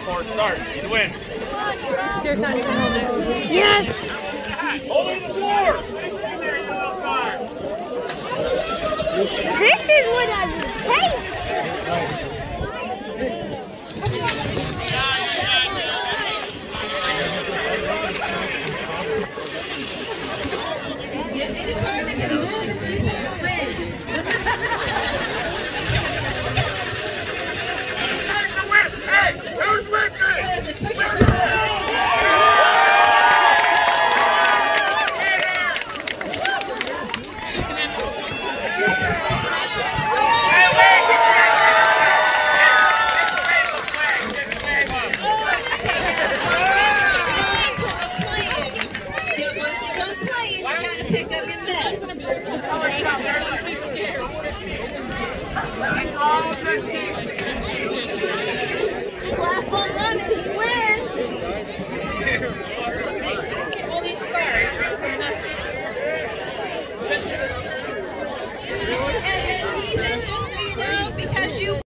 for it. Start. You win. Here, Tony, you can hold it. Yes! Hold it to the floor. This is what I would taste.